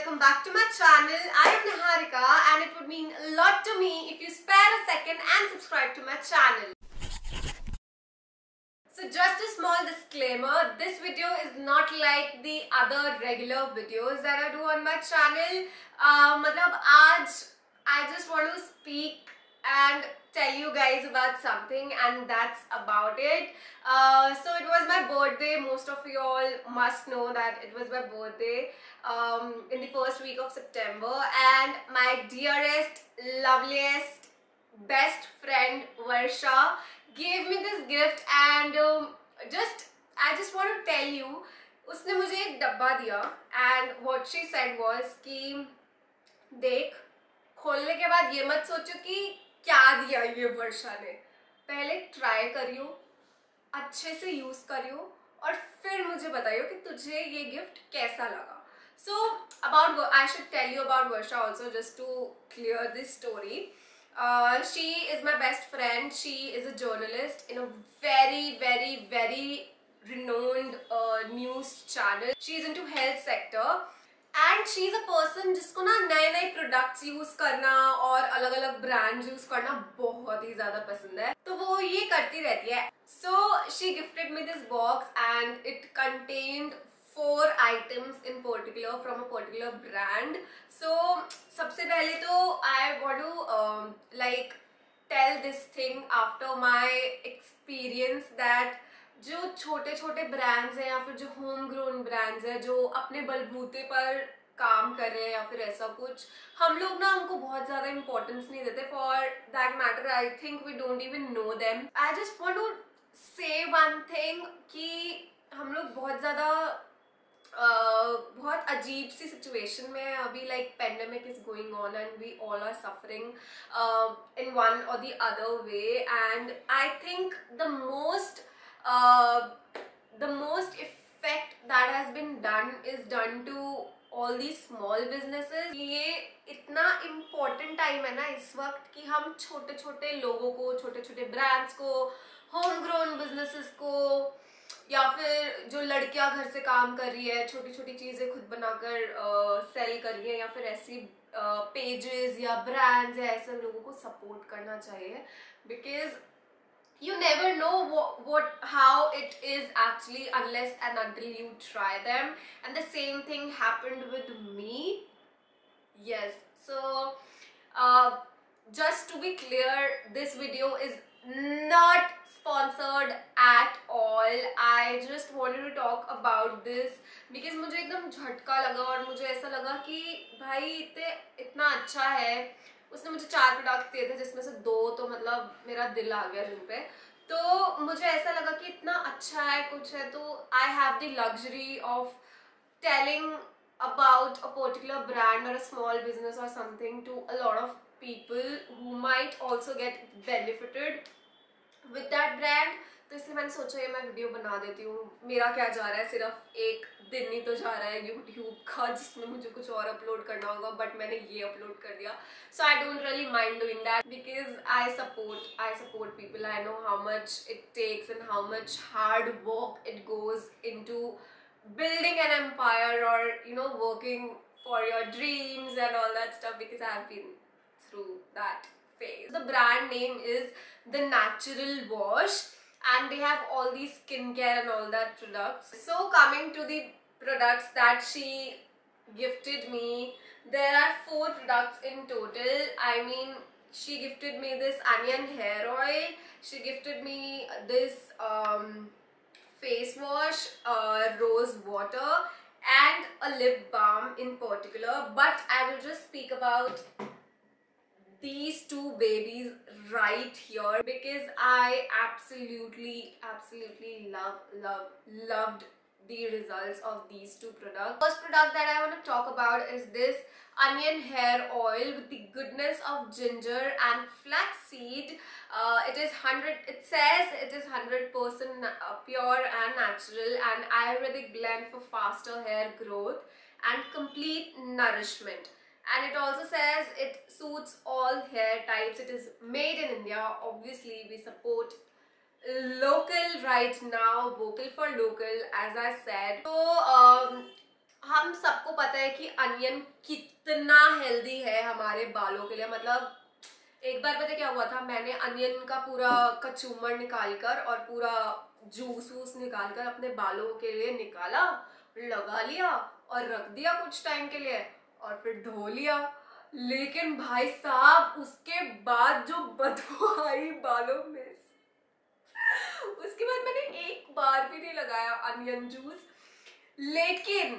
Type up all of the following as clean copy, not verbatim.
welcome back to my channel. I am Niharika and it would mean a lot to me if you spare a second and subscribe to my channel. So just a small disclaimer, this video is not like the other regular videos that I do on my channel. मतलब आज I just want to speak and tell you guys about something, and that's about it. So it was my birthday. Most of you all must know that it was my birthday in the first week of September, and my dearest, loveliest, best friend Varsha gave me this gift, and I just want to tell you, उसने मुझे एक डब्बा दिया, and what she said was कि देख, खोलने के बाद ये मत सोचो कि क्या दिया ये वर्षा ने, पहले ट्राई करियो, अच्छे से यूज करियो और फिर मुझे बताइयो कि तुझे ये गिफ्ट कैसा लगा. So about, I should tell you about Varsha also, just to clear this story. She is my best friend. She is a journalist in a very renowned news channel. She is into health sector. And she is a person जिसको ना नए नए products use करना और अलग अलग brands use करना बहुत ही ज्यादा पसंद है, तो वो ये करती रहती है. So she gifted me this box and it contained 4 items in particular from a particular brand. So सबसे पहले तो I want to like tell this thing after my experience that जो छोटे छोटे ब्रांड्स हैं या फिर जो होम ग्रोन ब्रांड्स हैं जो अपने बलबूते पर काम कर रहे हैं या फिर ऐसा कुछ, हम लोग ना उनको बहुत ज़्यादा इंपॉर्टेंस नहीं देते. For that matter I think we don't even know them. I just want to say one thing कि हम लोग बहुत ज़्यादा बहुत अजीब सी सिचुएशन में है अभी. Like pandemic is going on and we all are suffering in one or the other way, and I think the most effect that has been done is done to all these small businesses. ये इतना important time है ना इस वक्त कि हम छोटे छोटे लोगों को, छोटे छोटे brands को, home grown businesses को, या फिर जो लड़कियां घर से काम कर रही है, छोटी छोटी चीज़ें खुद बनाकर सेल कर रही है, या फिर ऐसी पेजेस या ब्रांड्स या ऐसे लोगों को सपोर्ट करना चाहिए. Because you never know how it is actually unless and until you try them, and the same thing happened with me. Yes, so just to be clear, this video is not sponsored at all. I just wanted to talk about this because मुझे एकदम झटका लगा और मुझे ऐसा लगा कि भाई इतना अच्छा है. उसने मुझे 4 प्रोडक्ट दिए थे जिसमें से 2 तो मतलब मेरा दिल आ गया जिन पे, तो मुझे ऐसा लगा कि इतना अच्छा है कुछ है, तो I have the luxury of telling about a particular brand or a small business or something to a lot of people who might also get benefited with that brand. तो इसलिए मैंने सोचा ये मैं वीडियो बना देती हूँ. मेरा क्या जा रहा है, सिर्फ एक दिन ही तो जा रहा है यूट्यूब का जिसमें मुझे कुछ और अपलोड करना होगा, बट मैंने ये अपलोड कर दिया. So I don't really mind doing that because I support people. I know how much it takes and how much hard work it goes into building an empire or working for your dreams and all that stuff, because I have been through that phase. The brand name is The Natural Wash, and they have all these skincare and all that products. So coming to the products that she gifted me, there are 4 products in total. I mean, she gifted me this onion hair oil, she gifted me this face wash, rose water, and a lip balm in particular, but I will just speak about these 2 babies right here because I absolutely loved the results of these 2 products. First product that I want to talk about is this onion hair oil with the goodness of ginger and flaxseed. It says it is 100% pure and natural and Ayurvedic blend for faster hair growth and complete nourishment. And it also says it suits all hair types. It is made in India. Obviously, we support local right now, vocal for local, as I said. So हम सबको पता है कि onion कितना healthy है हमारे बालों के लिए। मतलब एक बार पता क्या हुआ था, मैंने अनियन का पूरा कचूमर निकालकर और पूरा जूस वूस निकालकर अपने बालों के लिए निकाला, लगा लिया और रख दिया कुछ टाइम के लिए और फिर धो लिया। लेकिन भाई साहब उसके बाद जो बदबू आई बालों में, उसके बाद मैंने एक बार भी नहीं लगाया अनियन जूस। लेकिन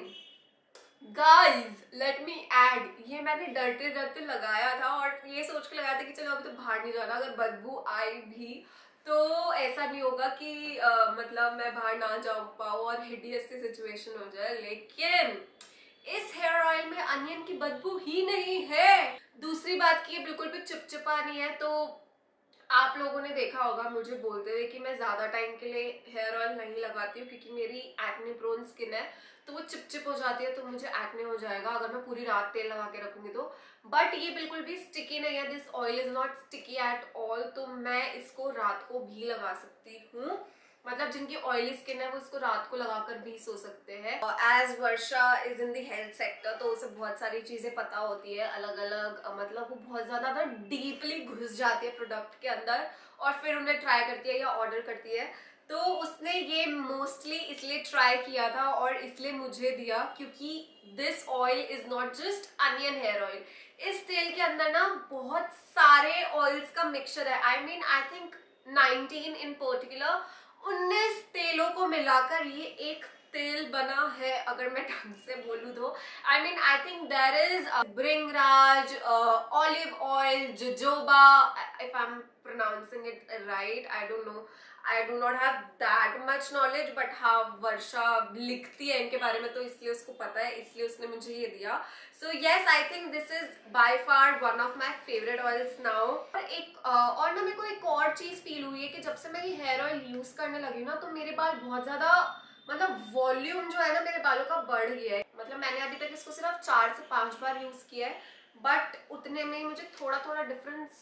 गाइज लेट मी ऐड, ये मैंने डरते डरते लगाया था और ये सोच के लगाया था कि चलो अभी तो बाहर नहीं जाना, अगर बदबू आई भी तो ऐसा नहीं होगा कि मतलब मैं बाहर ना जा पाऊँ और हिडियस सी सिचुएशन हो जाए। लेकिन इस हेयर ऑयल में अनियन की बदबू ही नहीं है। दूसरी बात की ये बिल्कुल भी चिपचिपा नहीं है। तो आप लोगों ने देखा होगा मुझे बोलते हुए कि मैं ज्यादा टाइम के लिए हेयर ऑयल नहीं लगाती हूँ क्योंकि मेरी एक्ने प्रोन स्किन है, तो वो चिपचिप हो जाती है, तो मुझे एक्ने हो जाएगा अगर मैं पूरी रात तेल लगा के रखूंगी तो। बट ये बिल्कुल भी स्टिकी नहीं है, this oil is not sticky at all. तो मैं इसको रात को भी लगा सकती हूँ, मतलब जिनकी ऑयली स्किन है वो इसको रात को लगाकर भी सो सकते हैं। As Varsha is in the health sector तो उसे बहुत सारी चीजें पता होती है अलग अलग, मतलब वो बहुत ज्यादा डीपली घुस जाती है प्रोडक्ट के अंदर और फिर उन्हें ट्राई करती है या ऑर्डर करती है। तो उसने ये मोस्टली इसलिए ट्राई किया था और इसलिए मुझे दिया क्योंकि this oil is not just onion hair oil. इस तेल के अंदर ना बहुत सारे ऑयल्स का मिक्सचर है। आई थिंक 19 इन पर्टिकुलर, 19 तेलों को मिलाकर ये एक तेल बना है अगर मैं ढंग से बोलूँ तो। I think there is bhringraj, olive oil, jojoba, if I am pronouncing it right, I don't know, I do not have that much knowledge, but हाँ वर्षा लिखती है इनके बारे में तो इसलिए उसको पता है, इसलिए उसने मुझे ये दिया। So yes, I think this is by far one of my favourite oils now. और ना मेरे को एक और चीज फील हुई है कि जब से मैं ये हेयर ऑयल यूज करने लगी ना तो मेरे बाल बहुत ज्यादा, मतलब वॉल्यूम जो है ना मेरे बालों का बढ़ गया है। मतलब मैंने अभी तक इसको सिर्फ 4 से 5 बार यूज किया है, बट उतने में मुझे थोड़ा थोड़ा डिफरेंस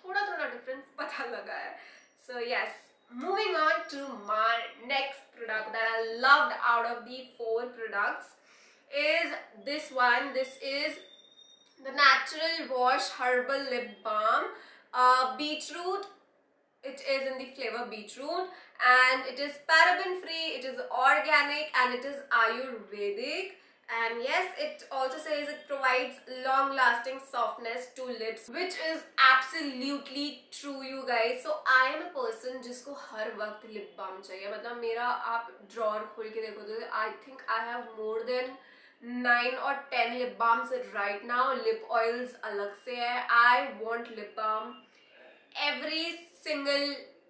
पता लगा है। So yes, moving on to my next product that I loved out of the 4 products is this one. This is the Natural Wash Herbal Lip Balm, beetroot. It is in the flavor beetroot and it is paraben free, it is organic and it is Ayurvedic. And yes, it also says it provides long lasting softness to lips, which is absolutely true you guys. So I am a person जिसको हर वक्त lip balm चाहिए। मतलब मेरा आप drawer खोल के देखो तो I think I have more than 9 or 10 lip balms right now. Lip oils अलग से है। I want lip balm every single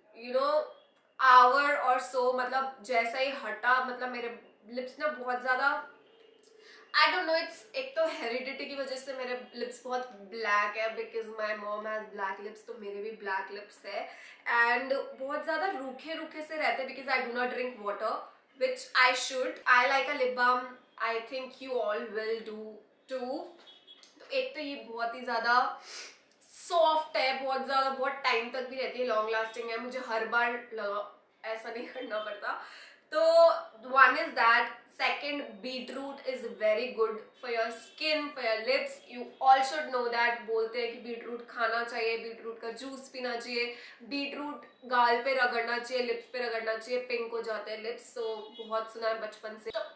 hour or so। मतलब जैसा ही हटा, मतलब मेरे लिप्स ना बहुत ज्यादा, आई डोंट नो, इट्स एक तो हेरिडिटी की वजह से मेरे लिप्स बहुत ब्लैक है because my mom has black lips, तो मेरे भी ब्लैक लिप्स है एंड बहुत ज्यादा रूखे रूखे से रहते हैं because I do not drink water which I should. I like a lip balm, I think you all will do too. तो एक तो ये बहुत ही ज्यादा सॉफ्ट है, बहुत टाइम तक भी रहती है, लॉन्ग लास्टिंग है, मुझे हर बार ऐसा नहीं करना पड़ता। तो one is that. Second, beetroot is very good for your skin, for your lips. You all should know that. बोलते हैं कि बीटरूट खाना चाहिए, बीटरूट का जूस पीना चाहिए, बीटरूट गाल पे रगड़ना चाहिए, लिप्स पे रगड़ना चाहिए, पिंक हो जाते हैं लिप्स। तो बहुत सुना है बचपन से। तो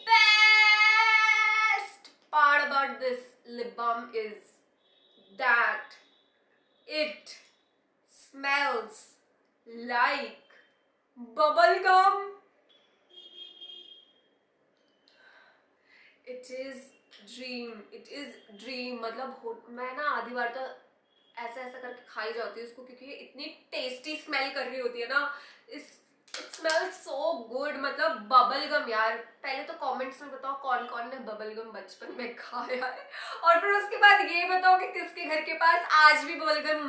best part about this lip balm is that it smells like bubble gum. It is dream. मतलब मैं ना आधी बार तो ऐसा ऐसा करके खाई जाती हूँ उसको क्योंकि ये इतनी टेस्टी स्मेल कर रही होती है ना। It smells so good. मतलब बबल गम यार, पहले तो कमेंट्स में बताओ कौन कौन ने बबल गम बचपन में खाया है, और फिर उसके बाद ये बताओ कि किसके घर के पास आज भी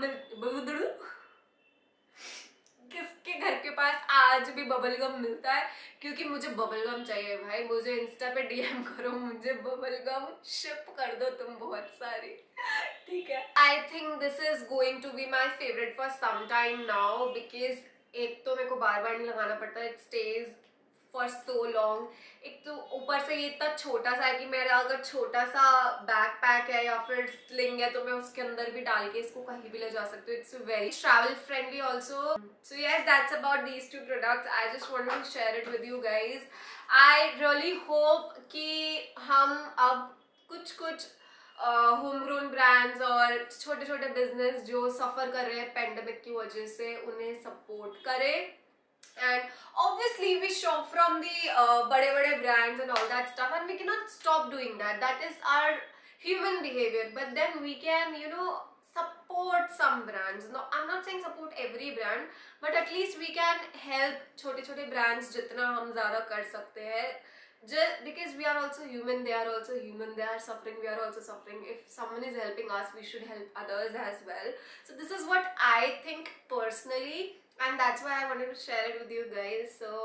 आज भी बबल गम मिलता है, क्योंकि मुझे बबल गम चाहिए भाई। मुझे इंस्टा पे डीएम करो, मुझे बबल गम शिप कर दो तुम बहुत सारी, ठीक है। I think this is going to be my favourite for some time now because एक तो मेरे को बार बार नहीं लगाना पड़ता, it stays for so long. एक तो ऊपर से ये इतना छोटा सा है कि मेरा अगर छोटा सा बैकपैक है या फिर स्लिंग है तो मैं उसके अंदर भी डाल के इसको कहीं भी ले जा सकती हूँ. It's very travel friendly also. So yes, that's about these two products. I just want to share it with you guys. I really hope कि हम अब कुछ होम ग्रोन ब्रांड्स और छोटे छोटे बिजनेस जो सफ़र कर रहे हैं पेंडेमिक की वजह से उन्हें सपोर्ट करें. And obviously we shop from the bade brands and all that stuff, and we cannot stop doing that. That is our human behavior. But then we can, you know, support some brands. No, I'm not saying support every brand, but at least we can help छोटे brands जितना हम ज़्यादा कर सकते हैं. Just because we are also human, they are also human. They are suffering, we are also suffering. If someone is helping us, we should help others as well. So this is what I think personally. And that's why I wanted to share it with you guys. So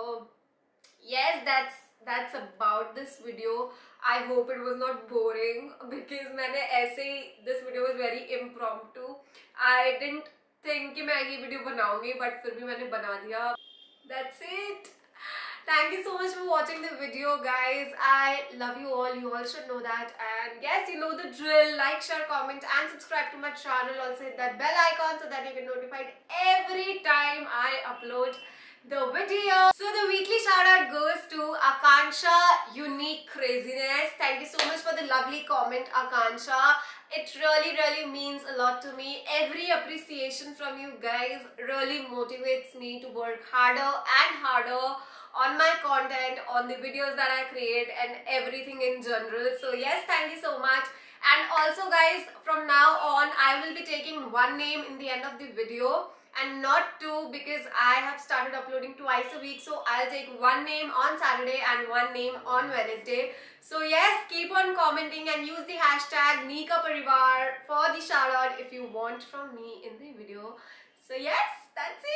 yes, that's about this video. I hope it was not boring because मैंने ऐसे ही this video was very impromptu. I didn't think कि मैं ये video बनाऊंगी, but फिर भी मैंने बना दिया. That's it. Thank you so much for watching the video, guys. I love you all. You all should know that. And yes, you know the drill. Like, share, comment and subscribe to my channel. Also hit that bell icon so that you get notified every time I upload the video. So the weekly shout out goes to Akansha Unique Craziness. Thank you so much for the lovely comment, Akansha. It really means a lot to me. Every appreciation from you guys really motivates me to work harder and harder on my content, on the videos that I create and everything in general. So yes, thank you so much. And also guys, from now on I will be taking one name in the end of the video and not two, because I have started uploading twice a week. So I'll take one name on Saturday and one name on Wednesday. So yes, keep on commenting and use the hashtag Nika Parivar for the shout out if you want from me in the video. So yes, that's it.